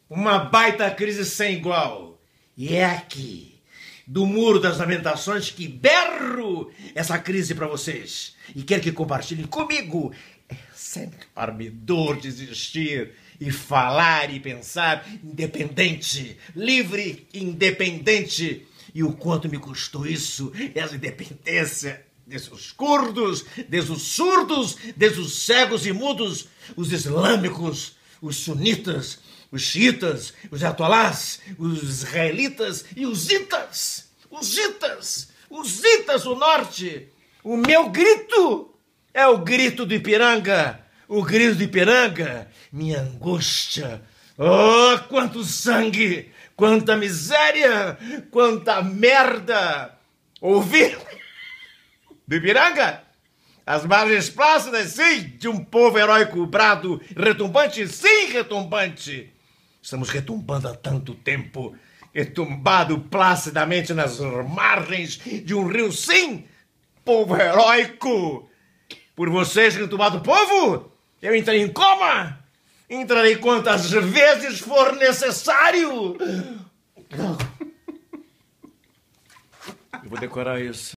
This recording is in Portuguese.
Uma baita crise sem igual. E é aqui, do Muro das Lamentações, que berro essa crise para vocês. E quero que compartilhem comigo essa enorme dor de existir e falar e pensar independente, livre, independente. E o quanto me custou isso, essa independência desses curdos, desses surdos, desses cegos e mudos, os islâmicos, os sunitas, os xiitas, os atolás, os israelitas e os itas. Os itas do norte. O meu grito é o grito do Ipiranga. O grito do Ipiranga, minha angústia. Oh, quanto sangue, quanta miséria, quanta merda. Ouvir do Ipiranga? As margens plácidas, sim, de um povo heróico, brado, retumbante, sim, retumbante. Estamos retumbando há tanto tempo, retumbado placidamente nas margens de um rio, sim, povo heróico. Por vocês, retumbado povo, eu entrei em coma. Entrarei quantas vezes for necessário. Eu vou decorar isso.